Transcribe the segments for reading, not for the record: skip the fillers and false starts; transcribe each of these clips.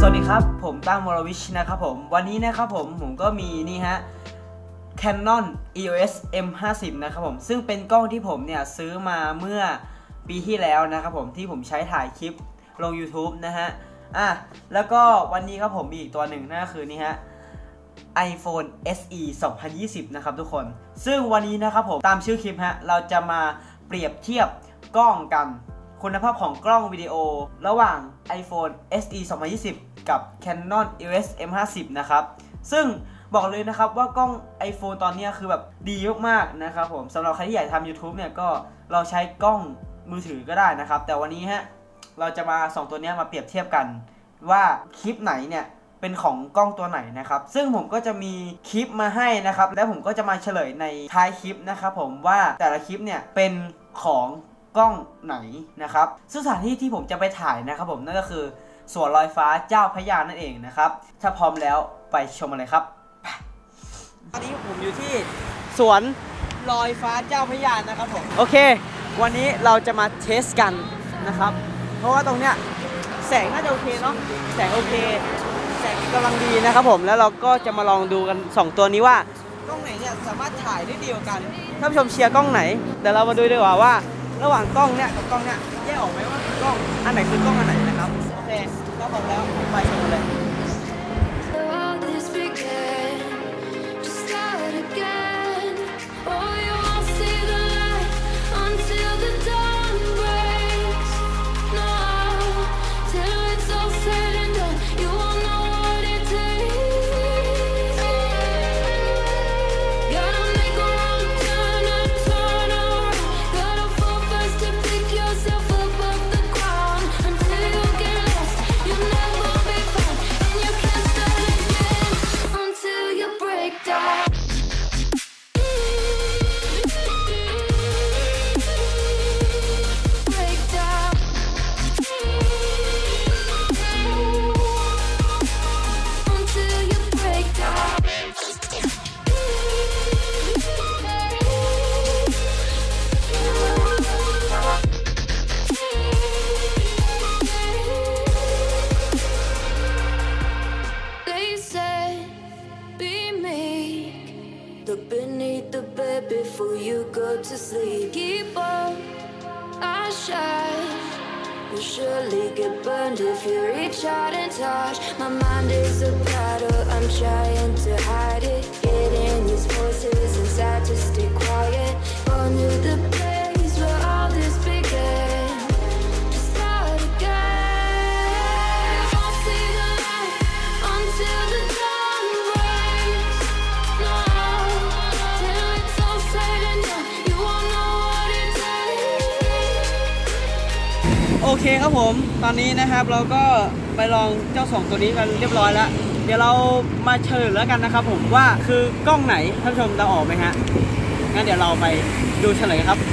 วัสดีครับผมตั้งวรวิชนะครับผมวันนี้นะครับผมก็มีนี่ฮะ Canon EOS M50 นะครับผมซึ่งเป็นกล้องที่ผมเนี่ยซื้อมาเมื่อปีที่แล้วนะครับผมที่ผมใช้ถ่ายคลิปลง YouTube นะฮะแล้วก็วันนี้ครับผมมีอีกตัวหนึ่งนั่นก็คือนี่ฮะ iPhone SE 2020 นะครับทุกคนซึ่งวันนี้นะครับผมตามชื่อคลิปฮะเราจะมาเปรียบเทียบกล้องกันคุณภาพของกล้องวิดีโอระหว่าง iPhone SE 2020 กับ Canon EOS M50 นะครับซึ่งบอกเลยนะครับว่ากล้อง iPhone ตอนนี้คือแบบดีมากๆนะครับผมสำหรับใครที่อยากทำ YouTube เนี่ยก็เราใช้กล้องมือถือก็ได้นะครับแต่วันนี้ฮะเราจะมา2ตัวนี้มาเปรียบเทียบกันว่าคลิปไหนเนี่ยเป็นของกล้องตัวไหนนะครับซึ่งผมก็จะมีคลิปมาให้นะครับและผมก็จะมาเฉลยในท้ายคลิปนะครับผมว่าแต่ละคลิปเนี่ยเป็นของกล้องไหนนะครับซึ่งสถานที่ที่ผมจะไปถ่ายนะครับผมนั่นก็คือสวนลอยฟ้าเจ้าพระยานั่นเองนะครับถ้าพร้อมแล้วไปชมกันเลยครับตอนนี้ผมอยู่ที่สวนลอยฟ้าเจ้าพระยานะครับผมโอเควันนี้เราจะมาเทสกันนะครับเพราะว่าตรงเนี้ยแสงน่าจะโอเคเนาะแสงโอเคแสงกำลังดีนะครับผมแล้วเราก็จะมาลองดูกัน2ตัวนี้ว่ากล้องไหนเนี่ยสามารถถ่ายได้ดีกว่ากันท่านผู้ชมเชียร์กล้องไหนเดี๋ยวเรามาดูดีกว่าระหว่างกล้องเนี่ยกับกล้องเนี่ยแยกออกไหมว่าคือกล้องอันไหนคือกล้องอันไหนนะครับโอเคก็พร้อมแล้วไปชมเลย Beneath the bed before you go to sleep. Keep on, I shine. You'll surely get burned if you reach out and touch. My mind is a battle, I'm trying to hide it. Getting these voices inside to stay quiet. Gone to the place where all this began. To start again. I'll see the light until the dawn breaks. No. โอเคครับผมตอนนี้นะครับเราก็ไปลองเจ้า2ตัวนี้กันเรียบร้อยแล้วเดี๋ยวเรามาเฉลยแล้วกันนะครับผมว่าคือกล้องไหนท่านผู้ชมเดาออกไหมฮะงั้นเดี๋ยวเราไปดูเฉลยครับ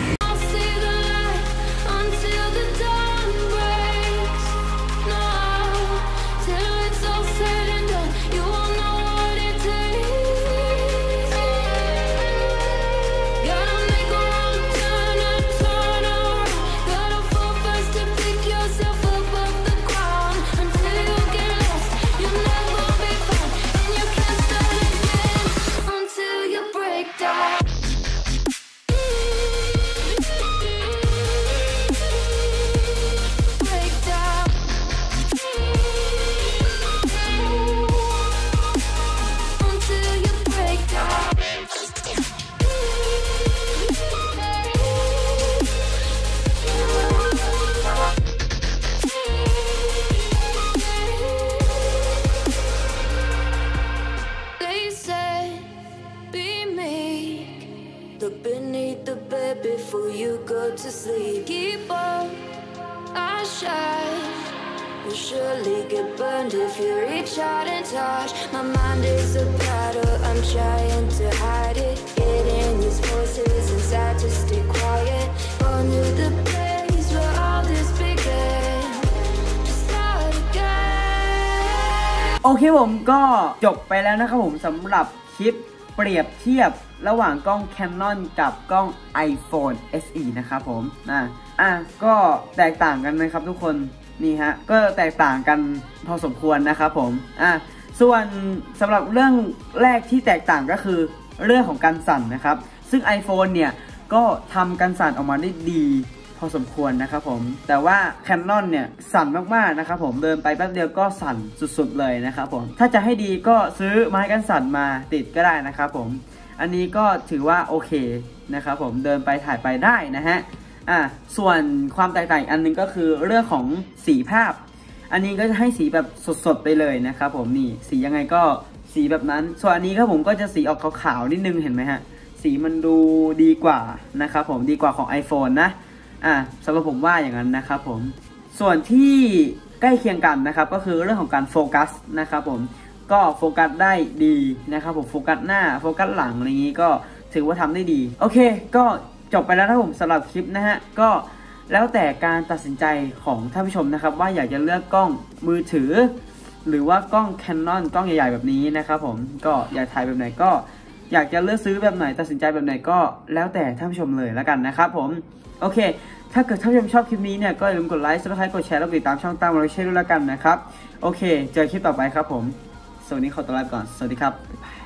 Look beneath the bed before you go to sleep. Keep on, I shine. You'll surely get burned if you reach out and touch. My mind is a battle, I'm trying to hide it. Getting these voices inside to stay quiet. Gone to the place where all this began. To start again. โอเคผมก็จบไปแล้วนะครับผมสำหรับคลิปเปรียบเทียบระหว่างกล้อง Canon กับกล้อง iPhone SE นะครับผมก็แตกต่างกันไหมครับทุกคนนี่ฮะก็แตกต่างกันพอสมควรนะครับผมส่วนสำหรับเรื่องแรกที่แตกต่างก็คือเรื่องของการสั่นนะครับซึ่ง iPhone เนี่ยก็ทำการสั่นออกมาได้ดีพอสมควรนะครับผมแต่ว่า Canon เนี่ยสั่นมากๆนะครับผมเดินไปแป๊บเดียวก็สั่นสุดๆเลยนะครับผมถ้าจะให้ดีก็ซื้อไม้กันสั่นมาติดก็ได้นะครับผมอันนี้ก็ถือว่าโอเคนะครับผมเดินไปถ่ายไปได้นะฮะส่วนความแตกต่างอันนึงก็คือเรื่องของสีภาพอันนี้ก็จะให้สีแบบสดๆไปเลยนะครับผมนี่สียังไงก็สีแบบนั้นส่วนอันนี้ครับผมก็จะสีออกขาวๆนิดนึงเห็นไหมฮะสีมันดูดีกว่านะครับผมดีกว่าของ iPhone นะสำหรับผมว่าอย่างนั้นนะครับผมส่วนที่ใกล้เคียงกันนะครับก็คือเรื่องของการโฟกัสนะครับผมก็โฟกัสได้ดีนะครับผมโฟกัสหน้าโฟกัสหลังอะไรอย่างนี้ก็ถือว่าทำได้ดีโอเคก็จบไปแล้วนะผมสำหรับคลิปนะฮะก็แล้วแต่การตัดสินใจของท่านผู้ชมนะครับว่าอยากจะเลือกกล้องมือถือหรือว่ากล้อง Canon กล้องใหญ่ๆแบบนี้นะครับผมก็อยากถ่ายแบบไหนก็อยากจะเลือกซื้อแบบไหนตัดสินใจแบบไหนก็แล้วแต่ท่านผู้ชมเลยแล้วกันนะครับผมโอเคถ้าเกิดท่านผู้ชมชอบคลิปนี้เนี่ยก็อย่าลืมกดไลค์ Subscribe กดแชร์แล้วติดตามช่องตามเราเช่นด้วยแล้วกันนะครับโอเคเจอคลิปต่อไปครับผมสวัสดีขอตัวลาไปก่อนสวัสดีครับบ๊ายบาย